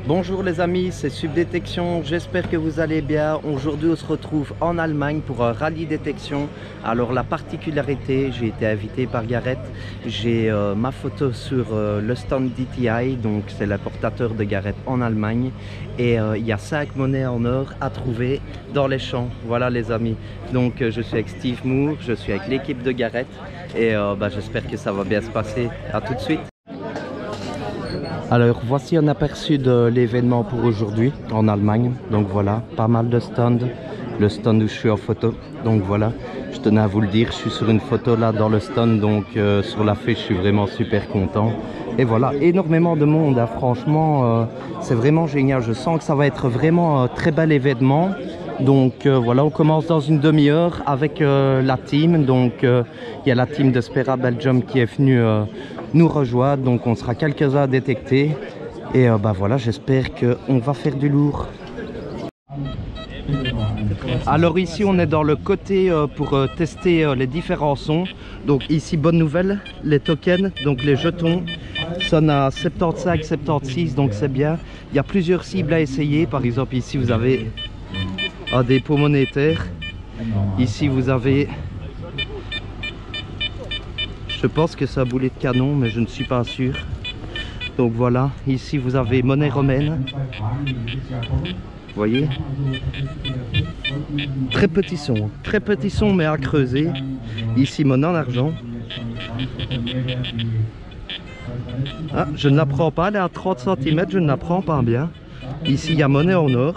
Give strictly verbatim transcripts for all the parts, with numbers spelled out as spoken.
Bonjour les amis, c'est Subdétection, j'espère que vous allez bien. Aujourd'hui on se retrouve en Allemagne pour un rallye détection. Alors la particularité, j'ai été invité par Gareth, j'ai euh, ma photo sur euh, le stand D T I, donc c'est l'importateur de Gareth en Allemagne. Et euh, il y a cinq monnaies en or à trouver dans les champs, voilà les amis. Donc euh, je suis avec Steve Moore, je suis avec l'équipe de Gareth et euh, bah, j'espère que ça va bien se passer. À tout de suite. Alors voici un aperçu de l'événement pour aujourd'hui en Allemagne. Donc voilà, pas mal de stands, le stand où je suis en photo. Donc voilà, je tenais à vous le dire, je suis sur une photo là dans le stand, donc euh, sur l'affiche je suis vraiment super content. Et voilà, énormément de monde, hein. Franchement euh, c'est vraiment génial, je sens que ça va être vraiment un très bel événement. Donc euh, voilà, on commence dans une demi-heure avec euh, la team. Donc il euh, y a la team de Spera Belgium qui est venue euh, nous rejoindre. Donc on sera quelques-uns à détecter. Et euh, bah voilà, j'espère qu'on va faire du lourd. Alors ici on est dans le côté euh, pour euh, tester euh, les différents sons. Donc ici bonne nouvelle, les tokens, donc les jetons sonnent à soixante-quinze soixante-seize, donc c'est bien. Il y a plusieurs cibles à essayer. Par exemple ici vous avez un dépôt monétaire. Ici vous avez, je pense que c'est un boulet de canon mais je ne suis pas sûr. Donc voilà, ici vous avez monnaie romaine. Vous voyez, très petit son, très petit son mais à creuser. Ici monnaie en argent. Ah, je ne la prends pas, elle est à trente centimètres, je ne la prends pas bien. Ici il y a monnaie en or.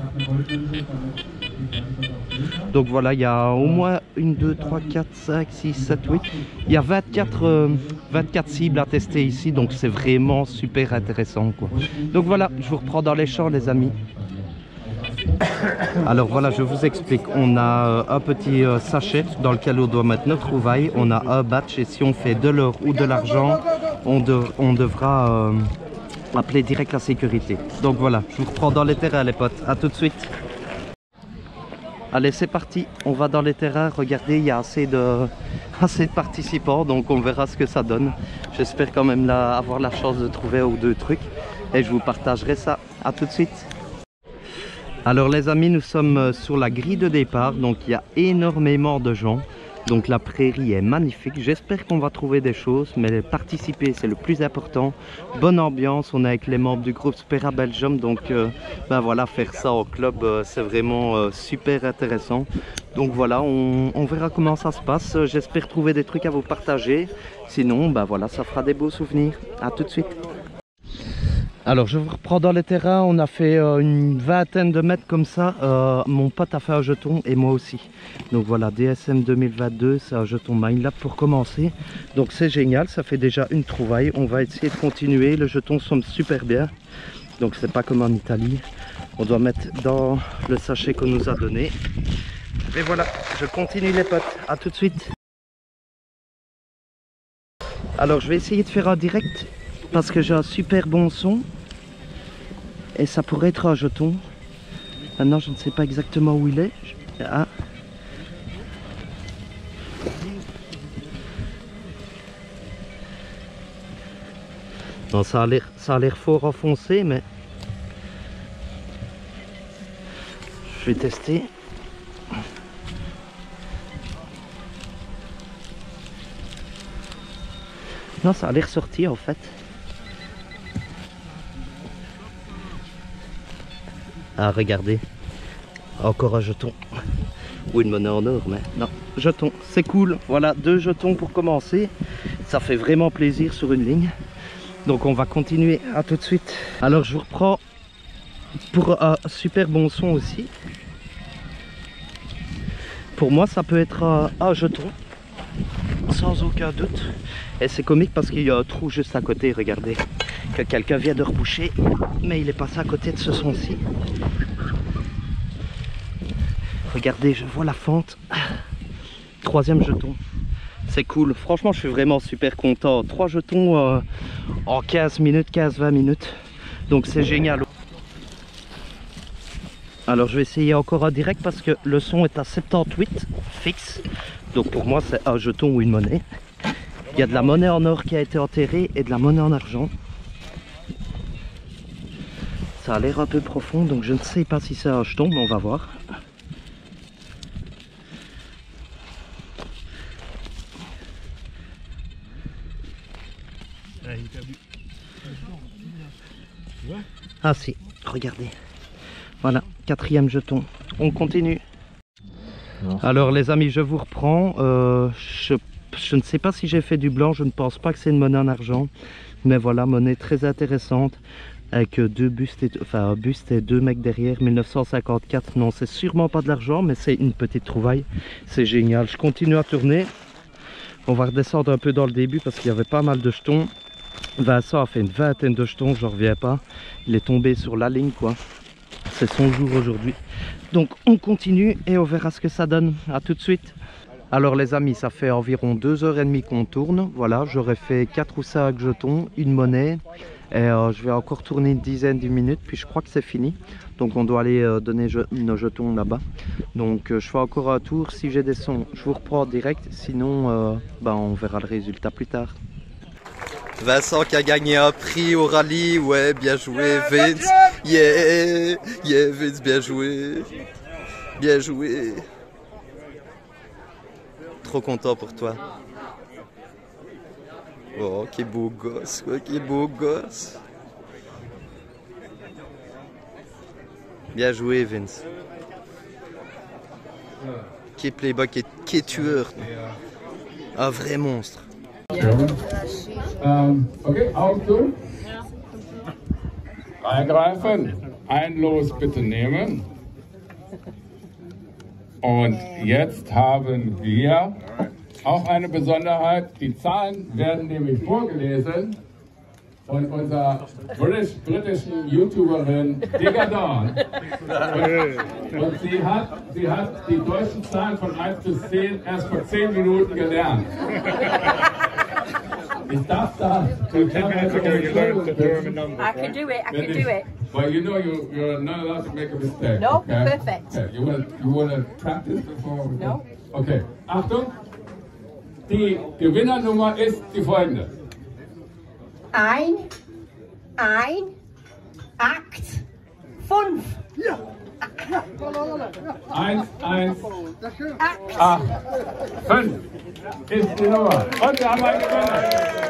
Donc voilà, il y a au moins une, deux, trois, quatre, cinq, six, sept, huit. Il y a vingt-quatre, euh, vingt-quatre cibles à tester ici, donc c'est vraiment super intéressant, quoi. Donc voilà, je vous reprends dans les champs les amis. Alors voilà, je vous explique. On a euh, un petit euh, sachet dans lequel on doit mettre nos trouvailles. On a un batch et si on fait de l'or ou de l'argent, on, de, on devra euh, appeler direct la sécurité. Donc voilà, je vous reprends dans les terrains les potes. À tout de suite. Allez, c'est parti, on va dans les terrains. Regardez, il y a assez de, assez de participants, donc on verra ce que ça donne. J'espère quand même là, avoir la chance de trouver un ou deux trucs et je vous partagerai ça. À tout de suite. Alors les amis, nous sommes sur la grille de départ, donc il y a énormément de gens. Donc la prairie est magnifique, j'espère qu'on va trouver des choses, mais participer c'est le plus important. Bonne ambiance, on est avec les membres du groupe Spera Belgium, donc euh, ben voilà, faire ça au club euh, c'est vraiment euh, super intéressant. Donc voilà, on, on verra comment ça se passe, j'espère trouver des trucs à vous partager, sinon ben voilà, ça fera des beaux souvenirs. À tout de suite. Alors je vous reprends dans les terrains, on a fait euh, une vingtaine de mètres comme ça, euh, mon pote a fait un jeton et moi aussi. Donc voilà, D S M deux mille vingt-deux, c'est un jeton Minelab pour commencer. Donc c'est génial, ça fait déjà une trouvaille, on va essayer de continuer, le jeton sonne super bien. Donc c'est pas comme en Italie, on doit mettre dans le sachet qu'on nous a donné. Et voilà, je continue les potes, à tout de suite. Alors je vais essayer de faire un direct parce que j'ai un super bon son. Et ça pourrait être un jeton. Maintenant je ne sais pas exactement où il est. Ah. Non, ça a l'air ça a l'air fort enfoncé, mais je vais tester. Non, ça a l'air sorti en fait. Ah, regardez, encore un jeton ou une monnaie en or, mais non, jeton, c'est cool. Voilà, deux jetons pour commencer, ça fait vraiment plaisir sur une ligne. Donc on va continuer, à tout de suite. Alors je vous reprends pour un super bon son aussi. Pour moi ça peut être un, un jeton, sans aucun doute. Et c'est comique parce qu'il y a un trou juste à côté, regardez. Que quelqu'un vient de reboucher, mais il est passé à côté de ce son-ci. Regardez, je vois la fente. Troisième jeton. C'est cool. Franchement, je suis vraiment super content. Trois jetons euh, en quinze minutes, quinze vingt minutes. Donc c'est génial. Alors je vais essayer encore un direct parce que le son est à soixante-dix-huit fixe. Donc pour moi, c'est un jeton ou une monnaie. Il y a de la monnaie en or qui a été enterrée et de la monnaie en argent. ça a l'air un peu profond, donc je ne sais pas si c'est un jeton, mais on va voir. Ah si, regardez. Voilà, quatrième jeton. On continue. Alors les amis, je vous reprends. Euh, je, je ne sais pas si j'ai fait du blanc, je ne pense pas que c'est une monnaie en argent. Mais voilà, monnaie très intéressante. Avec deux bustes et, enfin, un buste et deux mecs derrière, mille neuf cent cinquante-quatre. Non, c'est sûrement pas de l'argent, mais c'est une petite trouvaille. C'est génial. Je continue à tourner. On va redescendre un peu dans le début parce qu'il y avait pas mal de jetons. Vincent a fait une vingtaine de jetons, je reviens pas. Il est tombé sur la ligne, quoi. C'est son jour aujourd'hui. Donc on continue et on verra ce que ça donne. À tout de suite. Alors les amis, ça fait environ deux heures trente qu'on tourne. Voilà, j'aurais fait quatre ou cinq jetons, une monnaie. Et euh, je vais encore tourner une dizaine de minutes, puis je crois que c'est fini. Donc on doit aller euh, donner je nos jetons là-bas. Donc euh, je fais encore un tour. Si j'ai des sons, je vous reprends direct. Sinon, euh, bah, on verra le résultat plus tard. Vincent qui a gagné un prix au rallye, ouais, bien joué Vince, yeah, yeah Vince, bien joué, bien joué, trop content pour toi. Oh, quel beau gosse, quoi, quel beau gosse. Bien joué Vince. Quel playboy, quel, quel tueur, un vrai monstre. Ähm, okay, Augen zu. Eingreifen. Ein Los bitte nehmen. Und jetzt haben wir auch eine Besonderheit. Die Zahlen werden nämlich vorgelesen von unserer British, britischen YouTuberin Digga Dawn. Und, und sie, hat, sie hat die deutschen Zahlen von eins bis zehn erst vor zehn Minuten gelernt. Ich darf da. I can do it, I can do it. But you know you, you're not allowed to make a mistake. No, okay? perfect. Okay. You want you want to practice before we go? No. Okay, Achtung. Die Gewinnernummer ist die folgende. Ein, ein, acht, fünf. Ja. Eins, eins, acht, fünf ist die Nummer. Und wir haben einen Gewinner.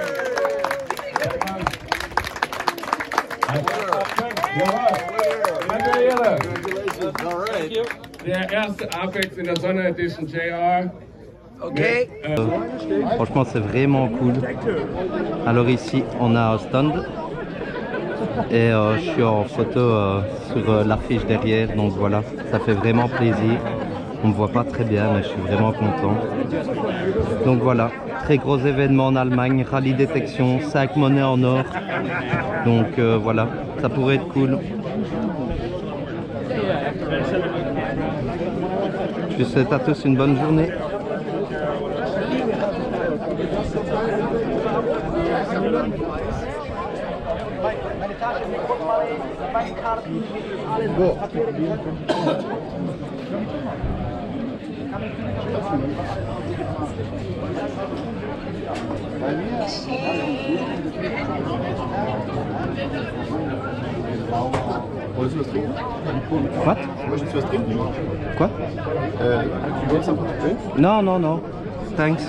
Jawohl. Gratuliere. Der erste Apex in der Sonderedition J R. Ok. Euh, franchement, c'est vraiment cool. Alors ici, on a un stand. Et euh, je suis en photo euh, sur euh, l'affiche derrière, donc voilà, ça fait vraiment plaisir. On ne me voit pas très bien, mais je suis vraiment content. Donc voilà, très gros événement en Allemagne, rallye détection, cinq monnaies en or. Donc euh, voilà, ça pourrait être cool. Je vous souhaite à tous une bonne journée. What? Quoi? Euh, tu veux ça? Non, non, non. Thanks.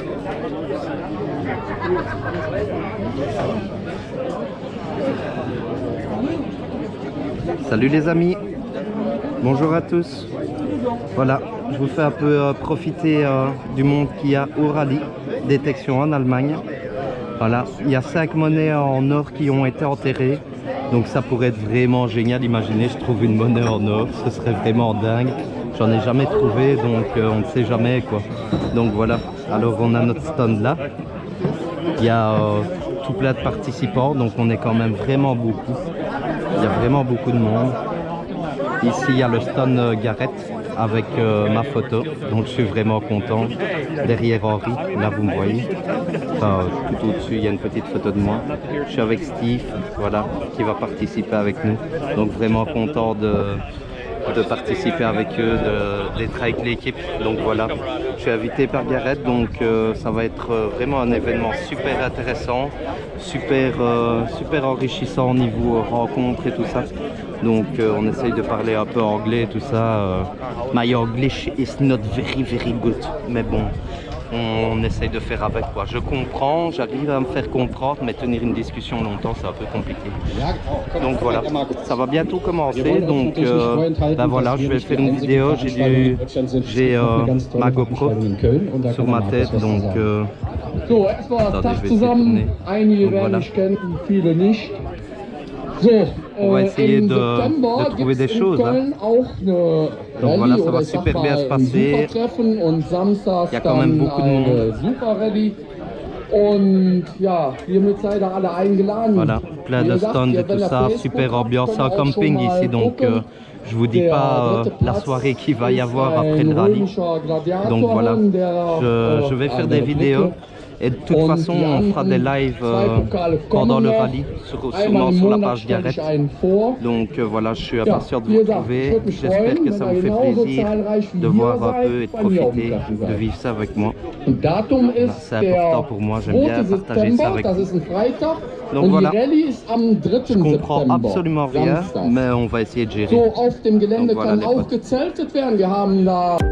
Salut les amis. Bonjour à tous. Voilà, je vous fais un peu euh, profiter euh, du monde qu'il y a au rallye détection en Allemagne. Voilà, il y a cinq monnaies en or qui ont été enterrées. Donc ça pourrait être vraiment génial. Imaginez, je trouve une monnaie en or, ce serait vraiment dingue. J'en ai jamais trouvé, donc euh, on ne sait jamais quoi. Donc voilà, alors on a notre stand là. Il y a euh, tout plein de participants, donc on est quand même vraiment beaucoup. Il y a vraiment beaucoup de monde. Ici il y a le stand euh, Garrett avec euh, ma photo, donc je suis vraiment content. Derrière Henri, là vous me voyez. Enfin, tout au-dessus il y a une petite photo de moi. Je suis avec Steve, voilà, qui va participer avec nous. Donc vraiment content de, de participer avec eux, d'être avec l'équipe. Donc voilà, je suis invité par Gareth, donc euh, ça va être euh, vraiment un événement super intéressant, super, euh, super enrichissant au niveau euh, rencontre et tout ça. Donc euh, on essaye de parler un peu anglais et tout ça. Euh, my English is not very very good, mais bon. On essaye de faire avec quoi. Je comprends, j'arrive à me faire comprendre, mais tenir une discussion longtemps, c'est un peu compliqué. Donc voilà, ça va bientôt commencer. Donc euh, ben voilà, je vais faire une vidéo. J'ai du, j'ai euh, ma GoPro sur ma tête, donc euh, so, erstmal attendez, Tag je vais essayer de zusammen. tourner. Einige Donc werden voilà. mich kennen, viele nicht. So, On va äh, essayer im de, September de trouver des gibt's in choses. Hein. Köln auch eine Donc Rallye voilà, ça oder va ich sag super bien se mal ein passer. Supertreffen und samstags Il y a quand même dann beaucoup de eine monde. Super-Rallye. Und ja, hiermit seid ihr alle eingeladen. Voilà, plein Wie de gesagt, stands ihr, et tout wenn ihr ça, Facebook super habt, ambiance, könnt ihr un auch schon camping mal ici, donc gucken. euh, je vous dis Der pas euh, dritte la Platz soirée qu'il va y ist avoir après ein le rallye. römischer Gladiator, Donc voilà, der, je, äh, je vais faire an des der vidéos Brücke. et de toute Und façon die on fera des anderen lives zwei euh, Pokale pendant kommen le noch. rallye, sur, Einmal sûrement im sur la Monat page stelle Gareth. ich einen vor. Donc euh, voilà, je suis Ja, impatient de wie vous gesagt, ich retrouver. würde mich J'espère freuen, que wenn ça ihr vous fait genauso plaisir zahlreich wie de hier voir un seid, peu et de bei mir auf dem profiter, Treffen de seid. vivre ça avec moi. Und Datum ist C'est important der pour moi, j'aime bien zweiter partager ça September, avec das vous. ist ein Freitag. Donc und voilà. die Rallye ist am dritten Je comprends September, absolument rien, Samstag. mais on va essayer de gérer. So, auf dem Gelände Donc voilà, kann les auch potes. gezeltet werden. Wir haben da